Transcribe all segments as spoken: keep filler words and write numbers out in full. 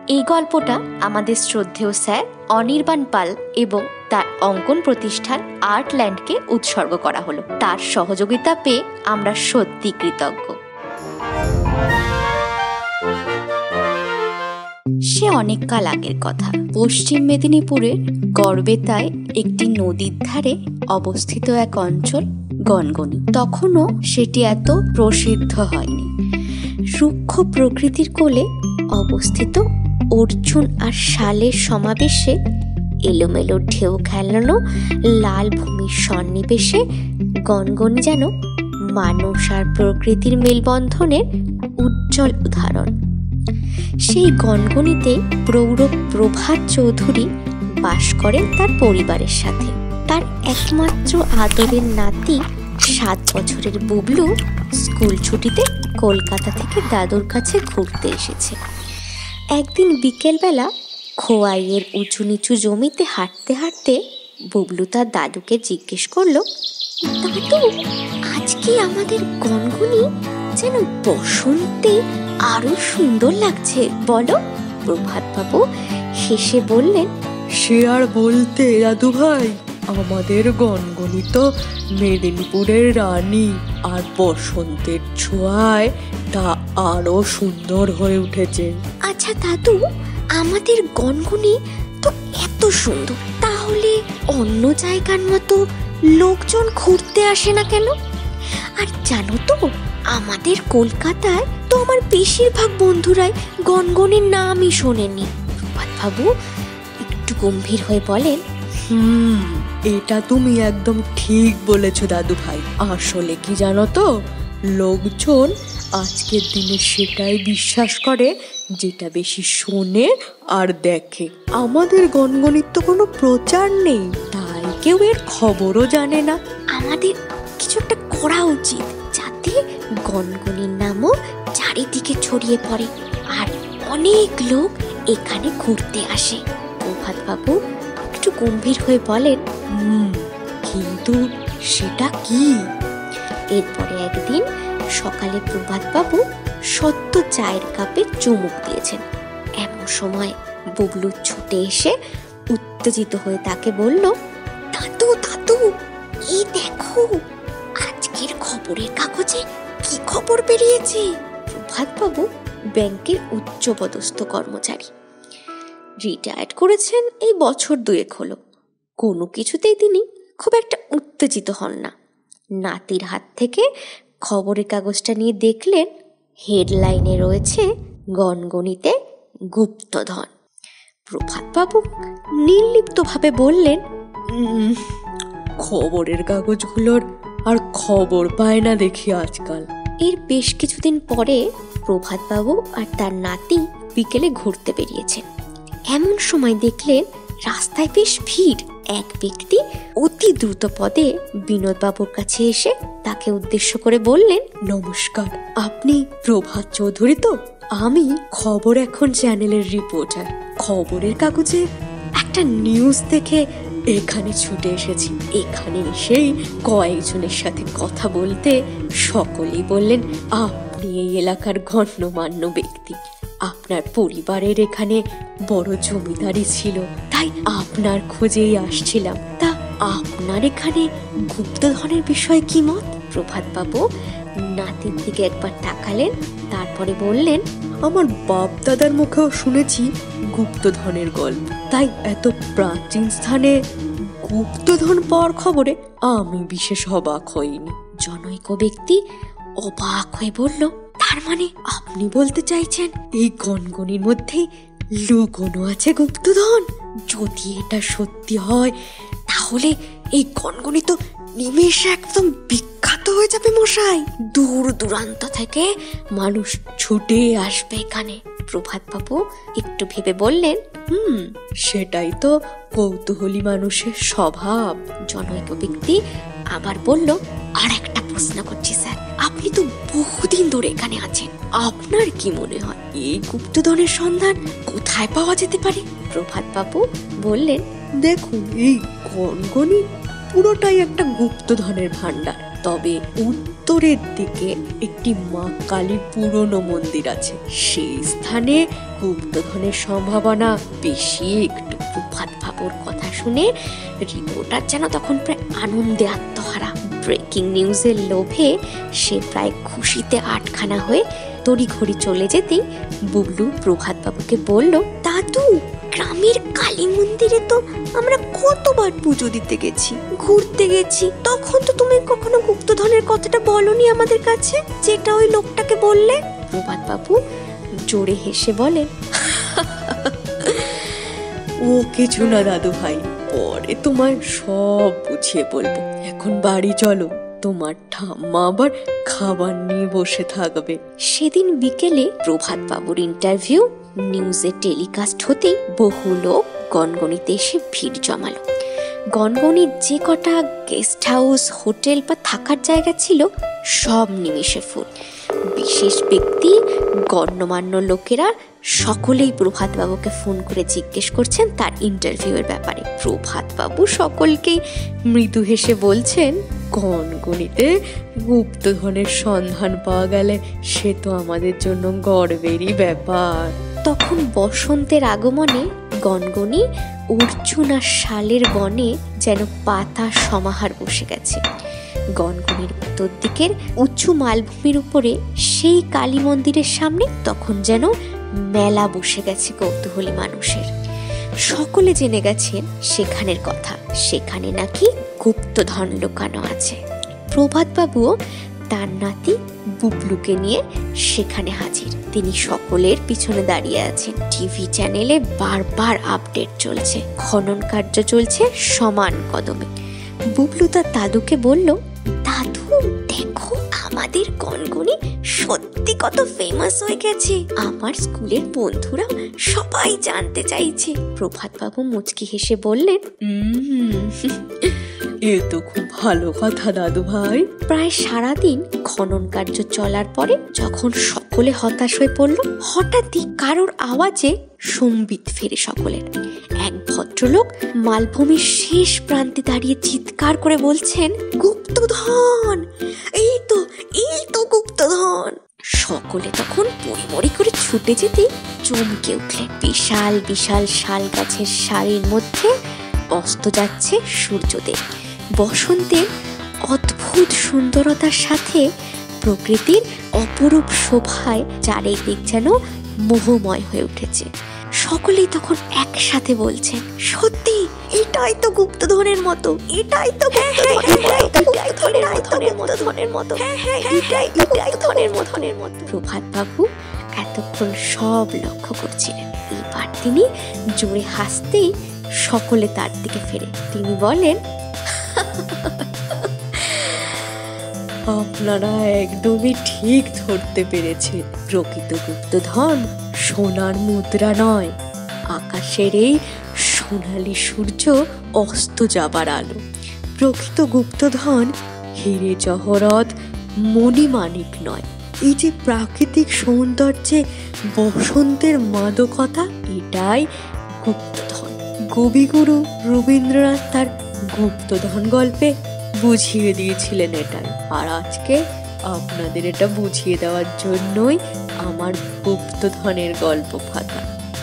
এই গল্পটা আমাদের শ্রদ্ধেয় স্যার অনির্বাণ পাল এবং তার অঙ্কন প্রতিষ্ঠান আর্টল্যান্ডকে উৎসর্গ করা হলো। তার সহযোগিতা পেয়ে আমরা সত্যি কৃতজ্ঞ। সে অনেক কাল আগের কথা। পশ্চিম মেদিনীপুরের গড়বেতায় একটি নদীর ধারে অবস্থিত এক অঞ্চল গনগনি। তখনও সেটি এত প্রসিদ্ধ হয়নি। রুক্ষ প্রকৃতির কোলে অবস্থিত অর্জুন আর শালের সমাবেশে এলোমেলো ঢেউ খেলানো লাল ভূমির সন্নিবেশে গনগনি যেন মানুষ আর প্রকৃতির মেলবন্ধনের উজ্জ্বল উদাহরণ। সেই গনগনিতে প্রৌঢ় প্রভাত চৌধুরী বাস করেন তার পরিবারের সাথে। তার একমাত্র আদরের নাতি সাত বছরের বুবলু স্কুল ছুটিতে কলকাতা থেকে দাদুর কাছে ঘুরতে এসেছে। একদিন বিকেলবেলা খোয়াইয়ের উঁচু নিচু জমিতে হাঁটতে হাঁটতে বুবলু তার দাদুকে জিজ্ঞেস করলো, দাদু, আজকে আমাদের গনগনি যেন বসন্তে আরো সুন্দর লাগছে, বলো? প্রভাত বাবু হেসে বললেন, সে আর বলতে দাদু ভাই, আমাদের গনগনি তো মেদিনীপুরের রানী, আর বসন্তের ছোঁয়ায় তা আরো সুন্দর হয়ে উঠেছে। আচ্ছা দাদু, আমাদের গনগনি তো এত সুন্দর, তাহলে অন্য জায়গার মতো লোকজন ঘুরতে আসে না কেন? আর জানো তো, আমাদের কলকাতায় তো আমার বেশিরভাগ বন্ধুরাই গনগনির নামই শোনেনি। প্রভাত বাবু একটু গম্ভীর হয়ে বলেন, হুম এটা তুমি একদম ঠিক বলেছো দাদু ভাই। আসলে কি জানো তো, লোকজন আজকের দিনে সেটাই বিশ্বাস করে যেটা বেশি শোনে আর দেখে। আমাদের গনগনির তো কোনো প্রচার নেই, তাই কেউ এর খবরও জানে না। আমাদের কিছু একটা করা উচিত যাতে গনগনির নামও চারিদিকে ছড়িয়ে পড়ে আর অনেক লোক এখানে ঘুরতে আসে। প্রভাত বাবু একটু গম্ভীর হয়ে বলেন, হুম কিন্তু সেটা কি? এরপরে একদিন সকালে প্রভাত বাবু সত্য চায়ের কাপে চুমুক দিয়েছেন। এমন সময় বুবলু ছুটে এসে উত্তেজিত হয়ে তাকে বলল, দাদু দাদু, এই দেখো, আজকের খবরের কাগজে কি খবর বেরিয়েছে। প্রভাত বাবু ব্যাংকের উচ্চপদস্থ কর্মচারী, রিটায়ার্ড করেছেন এই বছর দুয়েক হলো। কোনো কিছুতেই তিনি খুব একটা উত্তেজিত হন না। নাতির হাত থেকে খবরের কাগজটা নিয়ে দেখলেন হেডলাইনে রয়েছে গনগনিতে গুপ্তধন। প্রভাতবাবু নির্লিপ্তভাবে বললেন, খবরের কাগজগুলোর আর খবর পায় না দেখি আজকাল। এর বেশ কিছুদিন পরে প্রভাতবাবু আর তার নাতি বিকেলে ঘুরতে বেরিয়েছেন। এমন সময় দেখলেন রাস্তায় বেশ ভিড়। এক ব্যক্তি অতি দ্রুত পদে বিনোদবাবুর কাছে এসে তাকে উদ্দেশ্য করে বললেন, নমস্কার, আপনি প্রভাত চৌধুরী তো? আমি খবর এখন চ্যানেলের রিপোর্টার। খবরের কাগজে একটা নিউজ দেখে এখানে ছুটে এসেছি। এখানে এসেই কয়েকজনের সাথে কথা বলতে সকলেই বললেন আপনি এই এলাকার গণ্যমান্য ব্যক্তি। আপনার পরিবারের এখানে বড় জমিদারি ছিল, তাই আপনার খোঁজেই আসছিলাম। তা আপনার এখানে গুপ্তধনের বিষয়ে কি মত? প্রভাত বাবু নাতির দিকে একবার তাকালেন, তারপরে বললেন, আমার বাপ দাদার মুখেও শুনেছি গুপ্তধনের গল্প, তাই এত প্রাচীন স্থানে গুপ্তধন পাওয়ার খবরে আমি বিশেষ অবাক হইনি। জনৈক ব্যক্তি অবাক হয়ে বলল, তার মানে আপনি বলতে চাইছেন এই গনগনির মধ্যে লুকোনো আছে গুপ্তধন? যদি এটা সত্যি হয় তাহলে এই গনগনি তো নিমেষে একদম বিখ্যাত হয়ে যাবে মশাই। দূর দূরান্ত থেকে মানুষ ছুটে আসবে এখানে। প্রভাত বাবু একটু ভেবে বললেন, হুম সেটাই তো কৌতূহলী মানুষের স্বভাব। জনৈক ব্যক্তি আবার বলল, আর একটা প্রশ্ন করছি স্যার, আপনি তো বহুদিন ধরে এখানে আছেন, আপনার কি মনে হয় এই গুপ্তধনের সন্ধান কোথায় পাওয়া যেতে পারে? প্রভাত বাবু বললেন, দেখুন, এই গনগনি পুরোটাই একটা গুপ্তধনের ভান্ডার, তবে উত্তর উত্তরের দিকে একটি মা কালী পুরনো মন্দির আছে, সেই স্থানে গুপ্তধনের সম্ভাবনা বেশি একটু। প্রভাত বাবুর কথা শুনে রিপোর্টার যেন তখন প্রায় আনন্দে আত্মহারা। ব্রেকিং নিউজের লোভে সে প্রায় খুশিতে আটখানা হয়ে তড়িঘড়ি চলে যেতেই বুবলু প্রভাত বাবুকে বলল, দাদু, গ্রামের কালী মন্দিরে তো আমরা কতবার পুজো দিতে গেছি, ঘুরতে গেছি, তখন তো তুমি কখনো গুপ্তধনের কথাটা বলনি আমাদের কাছে, যেটা ওই লোকটাকে বললে। প্রভাত বাবু জোরে হেসে বলেন, ও কিছু না দাদু ভাই, পরে তোমায় সব বুঝিয়ে বলবো। এখন বাড়ি চলো, তোমার ঠাম্মা আবার খাবার নিয়ে বসে থাকবে। সেদিন বিকেলে প্রভাত বাবুর ইন্টারভিউ নিউজে টেলিকাস্ট হতেই বহু লোক গনগনিতে এসে ভিড় জমালো। গনগনির যে কটা গেস্ট হাউস, হোটেল বা থাকার জায়গা ছিল সব নিমিষে ফুল। বিশেষ ব্যক্তি, গণ্যমান্য লোকেরা সকলেই প্রভাত বাবুকে ফোন করে জিজ্ঞেস করছেন তার ইন্টারভিউ এর ব্যাপারে। প্রভাত বাবু সকলকেই মৃদু হেসে বলছেন, গনগনিতে গুপ্তধনের সন্ধান পাওয়া গেলে সে তো আমাদের জন্য গর্বেরই ব্যাপার। তখন বসন্তের আগমনে গনগনি অর্জুন আর শালের বনে যেন পাতা সমাহার বসে গেছে। গনগনির উত্তর দিকের উঁচু মালভূমির উপরে সেই কালী মন্দিরের সামনে তখন যেন মেলা বসে গেছে কৌতূহলী মানুষের। সকলে জেনে গেছেন সেখানের কথা, সেখানে নাকি গুপ্তধন লুকানো আছে। প্রভাত বাবুও তার নাতি বুবলুকে নিয়ে সেখানে হাজির। তিনি সকলের পিছনে দাঁড়িয়ে আছেন। টিভি চ্যানেলে বারবার আপডেট চলছে, খনন কার্য চলছে সমান কদমে। বুবলু তার দাদুকে বলল, দাদু দেখো, আমাদের গনগনি সত্যি কত ফেমাস হয়ে গেছে, আমার স্কুলের বন্ধুরা সবাই জানতে চাইছে। প্রভাত বাবু মুচকি হেসে বললেন, এ তো খুব ভালো কথা দাদু ভাই। প্রায় সারাদিন খনন কার্য চলার পরে যখন সকলে হতাশ হয়ে পড়ল, হঠাৎই কারোর আওয়াজে সম্বিত ফেরে সকলের। এক ভদ্রলোক মালভূমির শেষ প্রান্তে দাঁড়িয়ে চিৎকার করে বলছেন, গুপ্তধন, এই তো এই তো গুপ্তধন। সকলে তখন পরিমরি করে ছুটে যেতে চমকে উঠলেন। বিশাল বিশাল শাল গাছের সারির মধ্যে অস্ত যাচ্ছে সূর্যোদয়। বসন্তের অদ্ভুত সুন্দরতার সাথে প্রকৃতির অপরূপ শোভায় চারিদিক যেন মোহময় হয়ে উঠেছে। সকলেই তখন একসাথে বলছেন, সত্যি এটাই তো গুপ্তধনের মতো, এটাই তো গুপ্তধনের মতো। প্রভাত বাবু এতক্ষণ সব লক্ষ্য করছিলেন। এবার তিনি জোরে হাসতেই সকলে তার দিকে ফেরে। তিনি বলেন, আপনারা একদমই ঠিক ধরতে পেরেছেন। প্রকৃত গুপ্তধন সোনার মুদ্রা নয়, আকাশের এই সোনালি সূর্য অস্ত যাবার আলো। প্রকৃত গুপ্তধন হিরে জহরত, মণিমাণিক নয়। এই যে প্রাকৃতিক সৌন্দর্যে বসন্তের মাদকতা, এটাই গুপ্তধন। কবিগুরু রবীন্দ্রনাথ তার গুপ্তধন গল্পে বুঝিয়ে দিয়েছিলেন এটাই। আর আজকে আপনাদের এটা বুঝিয়ে দেওয়ার জন্যই আমার গুপ্তধনের গল্প ফাঁকা।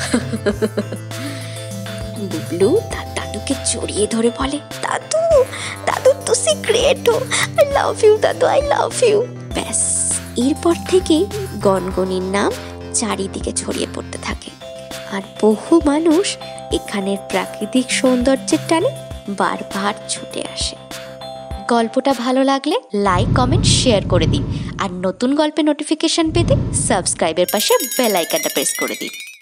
বুবলু তার দাদুকে জড়িয়ে ধরে বলে, দাদু দাদু তুই গ্রেট হো, আই লাভ ইউ দাদু, আই লাভ ইউ। ব্যাস, এরপর থেকে গনগনির নাম চারিদিকে ছড়িয়ে পড়তে থাকে। আর বহু মানুষ এখানের প্রাকৃতিক সৌন্দর্যের টানে বারবার ছুটে আসে। গল্পটা ভালো লাগলে লাইক, কমেন্ট, শেয়ার করে দিন। আর নতুন গল্পের নোটিফিকেশন পেতে সাবস্ক্রাইবের পাশে বেল আইকনটা প্রেস করে দিন।